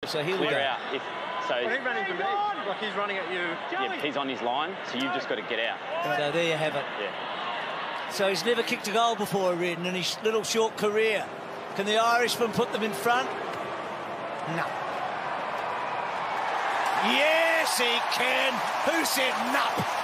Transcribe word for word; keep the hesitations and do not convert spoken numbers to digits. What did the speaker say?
So here we go. Out. If, so well, he's running to me. Like he's running at you. Yeah, he's on his line, so you've just got to get out. So there you have it. Yeah. So he's never kicked a goal before, O'Riordan, in his little short career. Can the Irishman put them in front? No. Yes, he can. Who said no?